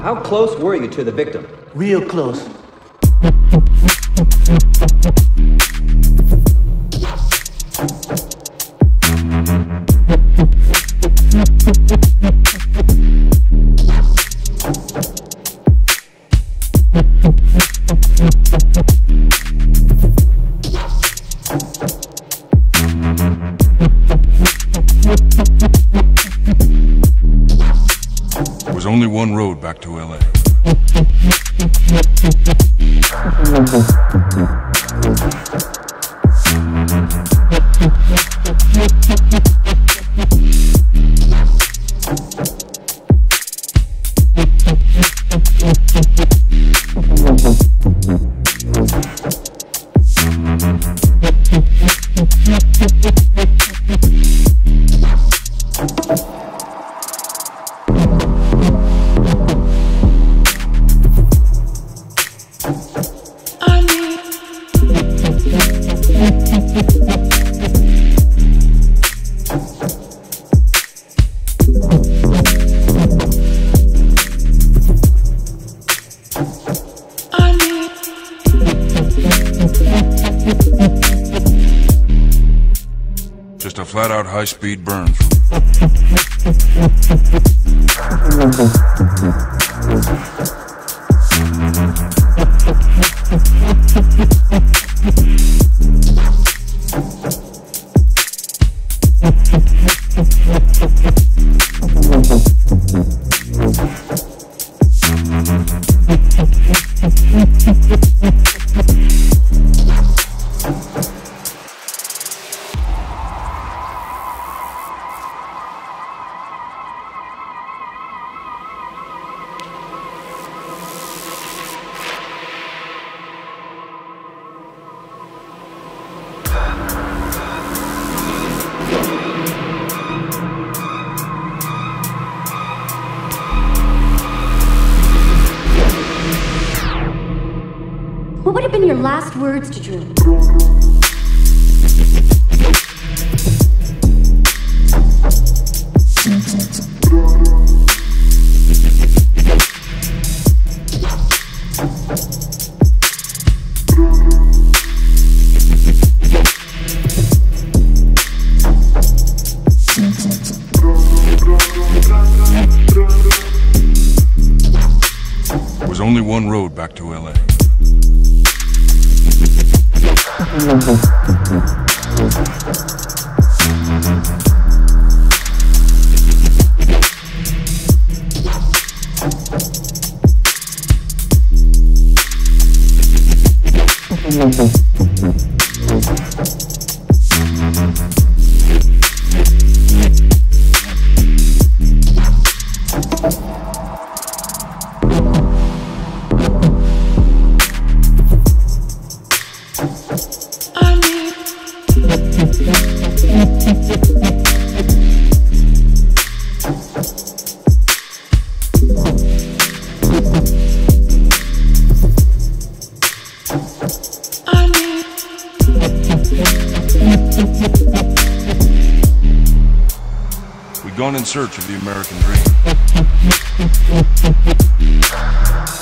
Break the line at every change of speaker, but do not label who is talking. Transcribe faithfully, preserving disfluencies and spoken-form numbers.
How close were you to the victim?
Real close.
There was only one road back to L A. Just a flat-out high-speed burn.
What would have been your last words to Drew?
There was only one road back to L A. We've gone in search of the American dream.